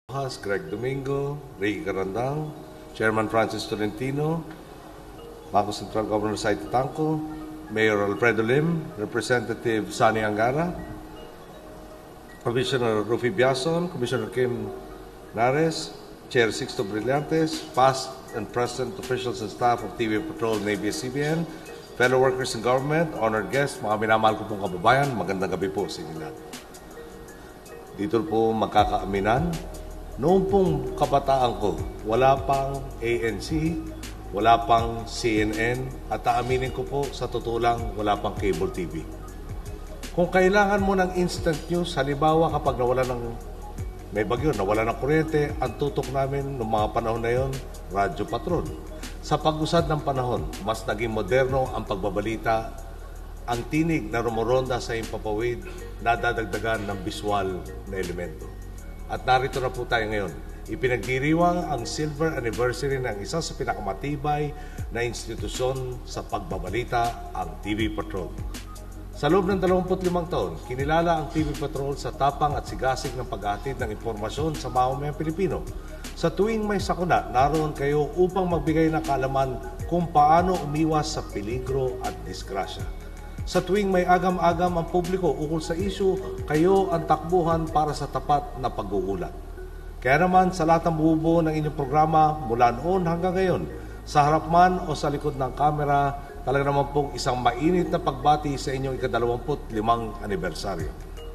Greg Domingo, Ricky Carandang, Chairman Francis Tolentino, Bangko Central Governor Saito Tangco, Mayor Alfredo Lim, Representative Sani Angara, Commissioner Rufi Biason, Commissioner Kim Nares, Chair Sixto Brillantes, past and present officials and staff of TV Patrol and ABS-CBN, fellow workers in government, honored guests, mga minamahal ko pong kababayan, magandang gabi po sa inyo lahat. Dito po magkakaaminan. Noong pong kabataan ko, wala pang ANC, wala pang CNN, at aaminin ko po, sa totoo lang, wala pang cable TV. Kung kailangan mo ng instant news, halimbawa kapag may bagyo, nawala ng kuryente, ang tutok namin noong mga panahon na yon, Radyo Patrol. Sa pag-usad ng panahon, mas naging moderno ang pagbabalita, ang tinig na rumoronda sa impapawid, nadadagdagan ng visual na elemento. At narito na po tayo ngayon. Ipinagdiriwang ang silver anniversary ng isa sa pinakamatibay na institusyon sa pagbabalita, ang TV Patrol. Sa loob ng 25 taon, kinilala ang TV Patrol sa tapang at sigasig ng paghatid ng impormasyon sa mamamayang Pilipino. Sa tuwing may sakuna, naroon kayo upang magbigay ng kaalaman kung paano umiwas sa peligro at disgrasya. Sa tuwing may agam-agam ang publiko ukol sa isyu, kayo ang takbuhan para sa tapat na pag-uulat. Kaya naman sa lahat ng bubuo ng inyong programa mula noon hanggang ngayon, sa harap man o sa likod ng kamera, talaga naman pong isang mainit na pagbati sa inyong ika-25 anibersaryo.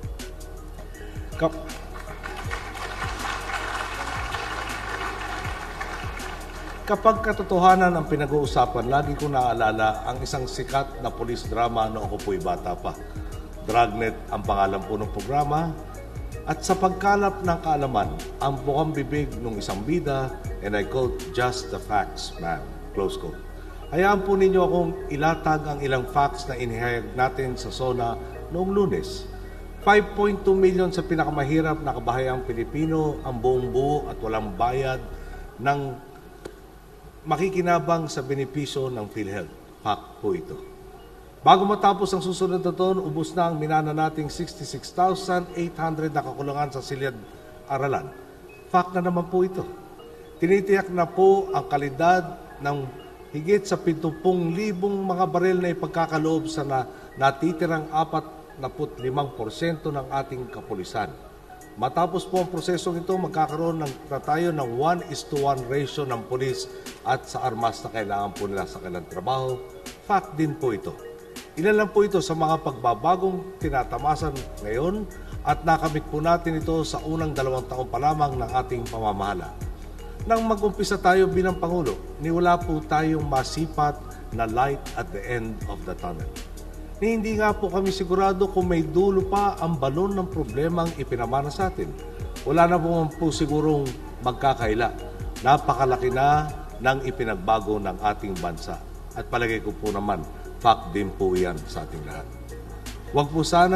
Kapag katotohanan ang pinag-uusapan, lagi ko naaalala ang isang sikat na police drama noong ako po'y bata pa. Dragnet ang pangalan po ng programa. At sa pagkalap ng kaalaman, ang bukang bibig ng isang bida, and I quote, "Just the facts, ma'am." Close quote. Hayaan po ninyo akong ilatag ang ilang facts na inihayag natin sa SONA noong Lunes. 5.2 million sa pinakamahirap na kabahayang Pilipino ang buong buo at walang bayad ng makikinabang sa benepisyo ng PhilHealth. Fact po ito. Bago matapos ang susunod na taon, ubos na ang minana nating 66,800 na kakulangan sa silid-aralan. Fact na naman po ito. Tinitiyak na po ang kalidad ng higit sa 70,000 mga baril na ipagkakaloob sa natitirang 45% ng ating kapulisan. Matapos po ang prosesong ito, magkakaroon na tayo ng 1:1 ratio ng pulis at sa armas na kailangan po nila sa kanilang trabaho. Fact din po ito. Ilan lang po ito sa mga pagbabagong tinatamasan ngayon at nakamit po natin ito sa unang 2 taon pa lamang ng ating pamamahala. Nang mag-umpisa tayo bilang Pangulo, niwala po tayong masipat na light at the end of the tunnel. Hindi nga po kami sigurado kung may dulo pa ang balon ng problemang ipinamana sa atin. Wala na po sigurong magkakaila. Napakalaki na ng ipinagbago ng ating bansa. At palagay ko po naman, fact din po yan sa ating lahat. Huwag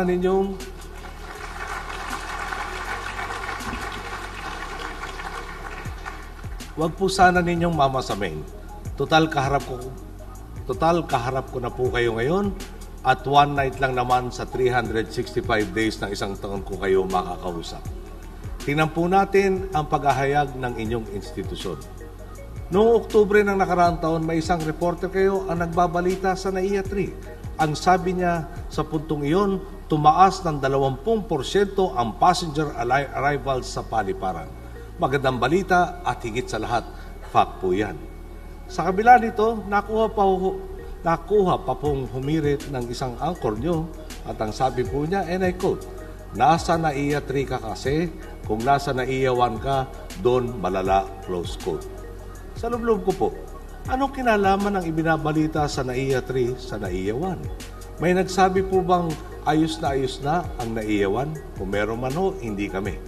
po sana ninyong mamasamin. Total kaharap ko na po kayo ngayon. At one night lang naman sa 365 days ng isang taon ko kayo makakausap. Tingnan po natin ang paghahayag ng inyong institusyon. Noong Oktubre ng nakaraang taon, may isang reporter kayo ang nagbabalita sa NAIA 3. Ang sabi niya sa puntong iyon, tumaas ng 20% ang passenger arrivals sa paliparan. Magandang balita at higit sa lahat, fact po yan. Sa kabila nito, nakuha pa pong humirit ng isang anchor nyo at ang sabi po niya, and I quote, "Nasa NAIA 3 ka kasi, kung nasa NAIA 1 ka, doon malala," close quote. Sa loob ko po, anong kinalaman ng ibinabalita sa NAIA 3 sa NAIA 1? May nagsabi po bang ayos na ang NAIA 1? Kung meron man ho, hindi kami.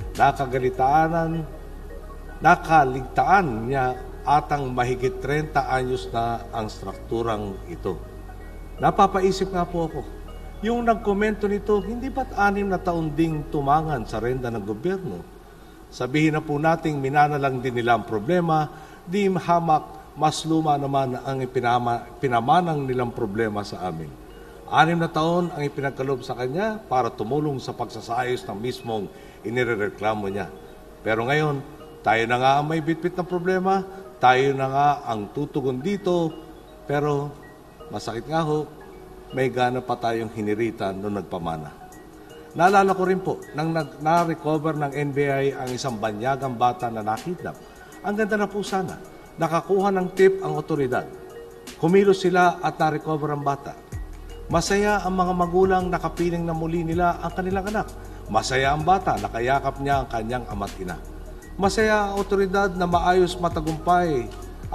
Nakaligtaan niya atang mahigit 30 anyos na ang strukturang ito. Napapaisip nga po ako, yung nagkomento nito, hindi ba't 6 na taon ding tumangan sa renta ng gobyerno? Sabihin na po nating minana lang din nila ang problema, di hamak, mas luma naman ang pinamanang nilang problema sa amin. 6 na taon ang ipinagkaloob sa kanya para tumulong sa pagsasayos ng mismong inirereklamo niya. Pero ngayon, tayo na nga ang may bitbit ng problema, tayo na nga ang tutugon dito, pero masakit nga ho, may gana pa tayong hiniritan nung nagpamana. Naalala ko rin po, nang na-recover ng NBI ang isang banyagang bata na nakidnap. Ang ganda na po sana, nakakuha ng tip ang otoridad. Kumilos sila at na-recover ang bata. Masaya ang mga magulang nakapiling na muli nila ang kanilang anak. Masaya ang bata, nakayakap niya ang kanyang ama't ina. Masaya ang otoridad na maayos matagumpay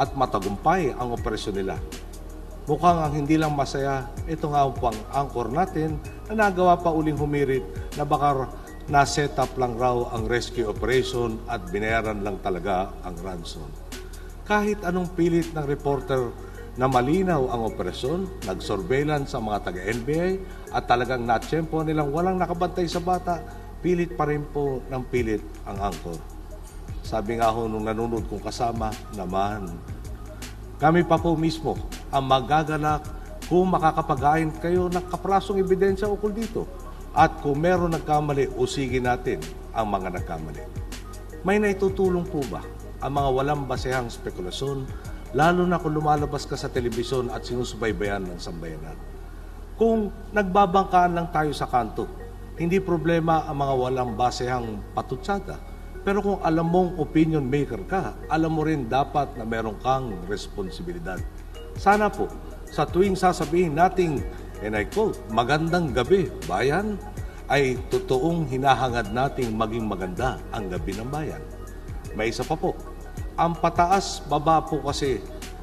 ang operasyon nila. Mukhang ang hindi lang masaya, ito nga po ang anchor natin na nagawa pa uling humirit na baka na-set up lang raw ang rescue operation at binayaran lang talaga ang ransom. Kahit anong pilit ng reporter na malinaw ang operasyon, nag-surveillance sa mga taga-NBI at talagang natsyempo nilang walang nakabantay sa bata, pilit pa rin po ng pilit ang anchor. Sabi nga ho nung nanonood kong kasama, naman, kami pa po mismo ang magagalak kung makakapag-ain kayo ng kaprasong ebidensya ukol dito. At kung meron nagkamali, usigin natin ang mga nagkamali. May naitutulong po ba ang mga walang basehang spekulasyon, lalo na kung lumalabas ka sa telebisyon at sinusubaybayan ng sambayanan? Kung nagbabangkaan lang tayo sa kanto, hindi problema ang mga walang basehang patutsada. Pero kung alam mong opinion maker ka, alam mo rin dapat na meron kang responsibilidad. Sana po, sa tuwing sasabihin nating, and I quote, magandang gabi, bayan, ay totoong hinahangad nating maging maganda ang gabi ng bayan. May isa pa po, ang pataas-baba po kasi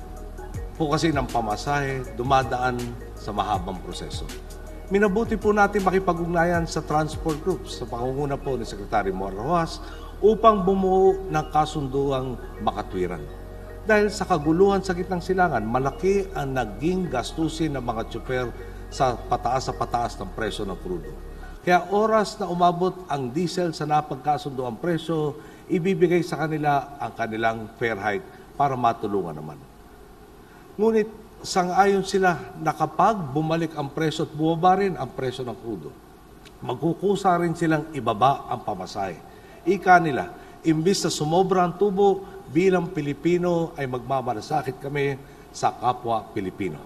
ng pamasahe dumadaan sa mahabang proseso. Minabuti po natin makipag-ugnayan sa transport groups sa pangunguna po ni Secretary Mor Rojas upang bumuo ng kasunduang makatwiran. Dahil sa kaguluhan sa gitnang silangan, malaki ang naging gastusin ng mga tsuper sa pataas ng presyo ng krudo. Kaya oras na umabot ang diesel sa napagkasunduang presyo, ibibigay sa kanila ang kanilang fair hike para matulungan naman. Ngunit sang-ayon sila na kapag bumalik ang presyo at bumaba rin ang presyo ng krudo, magkukusa rin silang ibaba ang pamasahe. Ika nila, imbis na sumobra ang tubo, bilang Pilipino ay magmamalasakit kami sa kapwa Pilipino.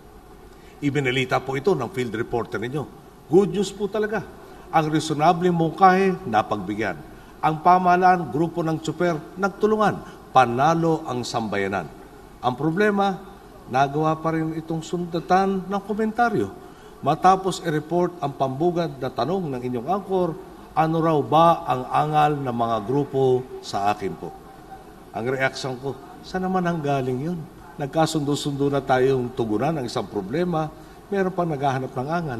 Ibinalita po ito ng field reporter ninyo. Good news po talaga. Ang reasonable mungkahe, napagbigyan. Ang pamahalaan, grupo ng tsuper, nagtulungan. Panalo ang sambayanan. Ang problema, nagawa pa rin itong sundatan ng komentaryo. Matapos i-report ang pambugad na tanong ng inyong anchor, ano raw ba ang angal ng mga grupo sa akin po? Ang reaksyon ko, saan naman ang galing yun? Nagkasundo-sundo na tayong tugunan ng isang problema, meron pang naghahanap ng angal.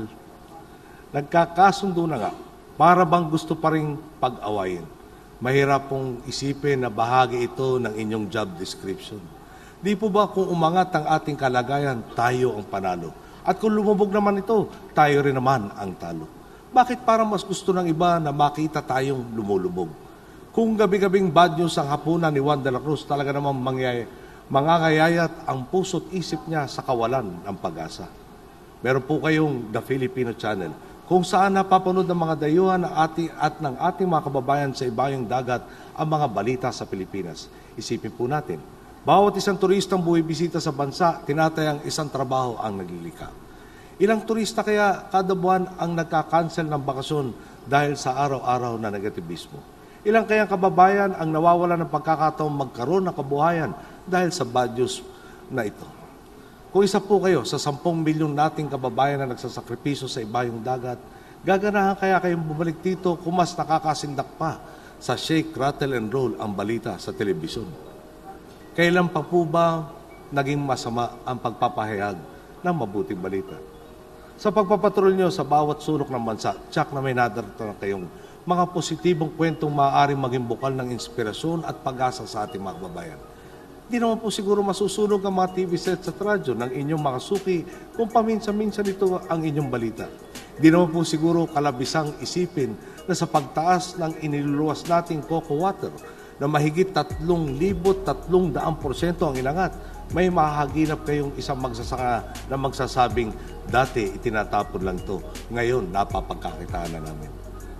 Nagkakasundo na nga, para bang gusto pa rin pag-awayin. Mahirap pong isipin na bahagi ito ng inyong job description. Di po ba kung umangat ang ating kalagayan, tayo ang panalo? At kung lumubog naman ito, tayo rin naman ang talo. Bakit parang mas gusto ng iba na makita tayong lumulubog? Kung gabi-gabing bad news ang hapunan ni Juan de la Cruz, talaga namang mangangayayat ang puso't isip niya sa kawalan ng pag-asa. Meron po kayong The Filipino Channel, kung saan napapanood ng mga dayuhan at ng ating mga kababayan sa ibayong dagat ang mga balita sa Pilipinas. Isipin po natin, bawat isang turistang buwibisita sa bansa, tinatayang isang trabaho ang naglilika. Ilang turista kaya kada buwan ang nagka-cancel ng bakasyon dahil sa araw-araw na negativismo? Ilang kayang kababayan ang nawawala ng pagkakataong magkaroon ng kabuhayan dahil sa bad news na ito? Kung isa po kayo sa 10 milyon nating kababayan na nagsasakripisyo sa ibayong dagat, gaganahan kaya kayong bumalik dito kung mas nakakasindak pa sa shake, rattle, and roll ang balita sa telebisyon? Kailan pa po ba naging masama ang pagpapahayag ng mabuting balita? Sa pagpapatrol nyo sa bawat sulok ng bansa, tsak na may nadaratan kayong mga positibong kwentong maaaring maging bukal ng inspirasyon at pag-asa sa ating mga kababayan. Hindi naman po siguro masusunog ang mga TV sets at radyo ng inyong mga suki kung paminsan-minsan ito ang inyong balita. Hindi naman po siguro kalabisang isipin na sa pagtaas ng iniluluwas nating cocoa water na mahigit 3,300% ang inangat, may mahahaginap kayong isang magsasaka na magsasabing, dati itinatapon lang to, ngayon napapagkakitaan na namin.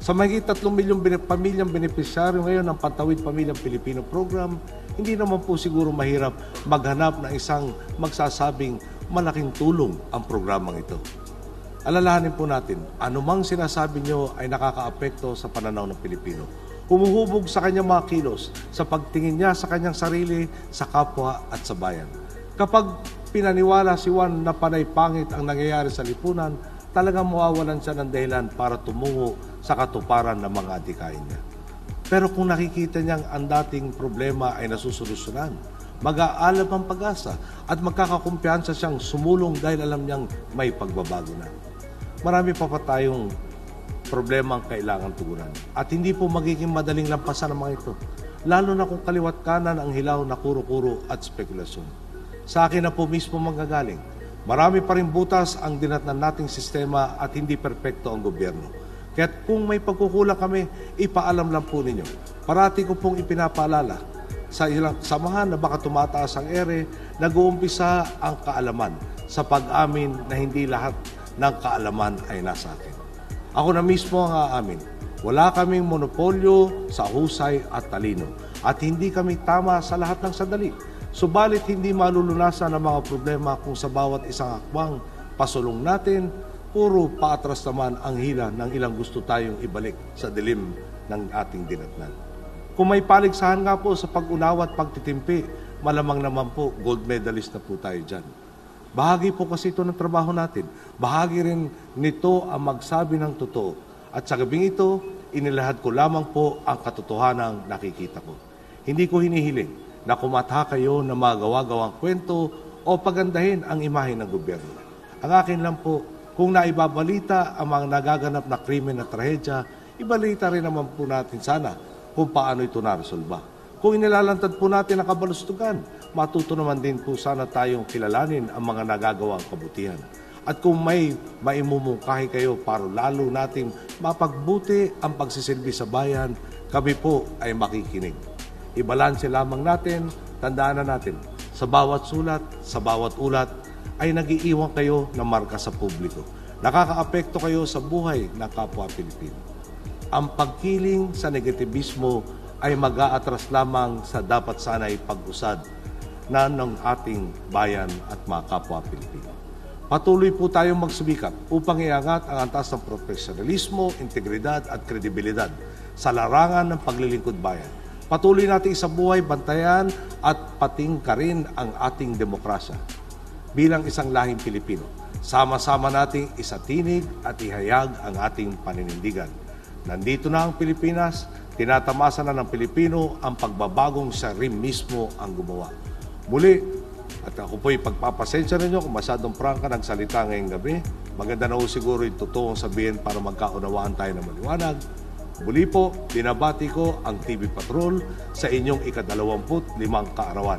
Sa mahigit 3 milyong pamilyang benepisyaryo ngayon ng Pantawid Pamilyang Pilipino Program, hindi naman po siguro mahirap maghanap ng isang magsasabing malaking tulong ang programang ito. Alalahanin po natin, anumang sinasabi nyo ay nakakaapekto sa pananaw ng Pilipino. Humuhubog sa kanyang mga kilos sa pagtingin niya sa kanyang sarili, sa kapwa at sa bayan. Kapag pinaniwala si Juan na panay pangit ang nangyayari sa lipunan, talagang mawawalan siya ng dahilan para tumungo sa katuparan ng mga adikain niya. Pero kung nakikita niyang ang dating problema ay nasusolusyonan, mag-aalab ang pag-asa at magkakakumpiyansa siyang sumulong dahil alam niyang may pagbabago na. Marami pa tayong problema ang kailangan tugunan at hindi po magiging madaling lampasan ang mga ito, lalo na kung kaliwat kanan ang hilaw na kuro-kuro at spekulasyon. Sa akin na po mismo manggagaling, marami pa rin butas ang dinatnan nating sistema at hindi perpekto ang gobyerno. Kaya't kung may pagkukulang kami, ipaalam lang po ninyo. Parati ko pong ipinapaalala sa ilang samahan na baka tumataas ang ere, nag-uumpisa ang kaalaman sa pag-amin na hindi lahat ng kaalaman ay nasa akin. Ako na mismo ang aamin. Wala kaming monopolyo sa husay at talino at hindi kami tama sa lahat ng sandali. Subalit hindi malulunasan ang mga problema kung sa bawat isang akbang pasulong natin, puro paatras naman ang hila ng ilang gusto tayong ibalik sa dilim ng ating dinatnan. Kung may paligsahan nga po sa pag-unawa at pagtitimpi, malamang naman po gold medalist na po tayo dyan. Bahagi po kasi ito ng trabaho natin. Bahagi rin nito ang magsabi ng totoo. At sa gabing ito, inilahad ko lamang po ang katotohanang nakikita ko. Hindi ko hinihiling na kumatha kayo na magawa-gawang kwento o pagandahin ang imahe ng gobyerno. Ang akin lang po, kung naibabalita ang mga nagaganap na krimen at trahedya, ibalita rin naman po natin sana kung paano ito naresolba. Kung inilalantad po natin ang kabalustugan, matuto naman din po sana tayong kilalanin ang mga nagagawang kabutihan. At kung may maimumungkahi kayo para lalo nating mapagbuti ang pagsisilbi sa bayan, kami po ay makikinig. Ibalanse lamang natin, tandaan na natin, sa bawat sulat, sa bawat ulat, ay nagiiwan kayo ng marka sa publiko. Nakakaapekto kayo sa buhay ng kapwa Pilipino. Ang pagkiling sa negativismo ay mag-aatras lamang sa dapat sana'y pag-usad na ng ating bayan at mga kapwa Pilipino. Patuloy po tayong magsumikap upang iangat ang antas ng profesionalismo, integridad at kredibilidad sa larangan ng paglilingkod bayan. Patuloy natin isabuhay, bantayan at patingkarin ang ating demokrasya. Bilang isang lahing Pilipino, sama-sama nating isatinig at ihayag ang ating paninindigan. Nandito na ang Pilipinas, tinatamasa na ng Pilipino ang pagbabagong siya rin mismo ang gumawa. Muli, at ako po'y pagpapasensya ninyo kung masyadong prangka nagsalita ngayong gabi. Maganda na po siguro yung totoong sabihin para magkaunawaan tayo ng maliwanag. Muli po, binabati ko ang TV Patrol sa inyong ika-25 kaarawan.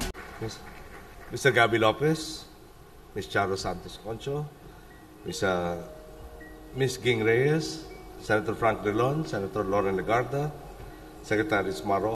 Mr. Gabby Lopez, Ms. Charo Santos Concho, Ms. Ging Reyes, Senator Frank Drilon, Senator Lauren Legarda, Secretary Maro